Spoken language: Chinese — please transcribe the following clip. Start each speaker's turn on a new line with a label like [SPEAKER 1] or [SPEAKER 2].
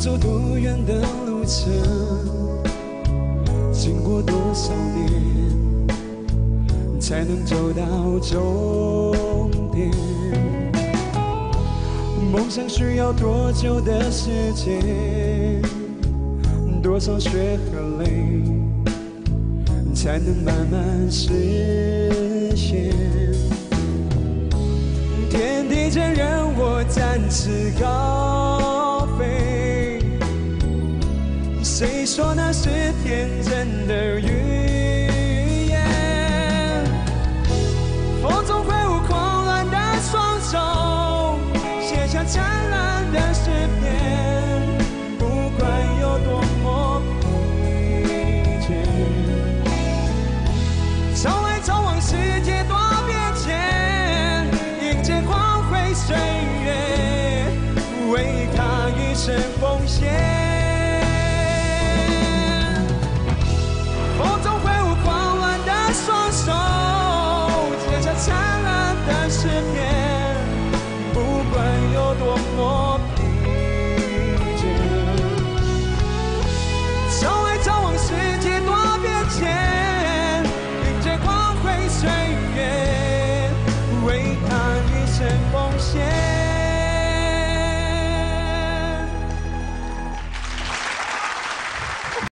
[SPEAKER 1] 走多远的路程，经过多少年，才能走到终点？梦想需要多久的时间？多少血和泪，才能慢慢实现？天地间任我展翅高飞，谁说那是天真的语言？风中挥舞狂乱的双手，写下灿烂的诗篇。不管有多么疲倦，朝来朝往，世界多变迁，迎接光辉岁月，为他一生奉献。风中挥舞狂乱的双手，写下灿烂的诗篇。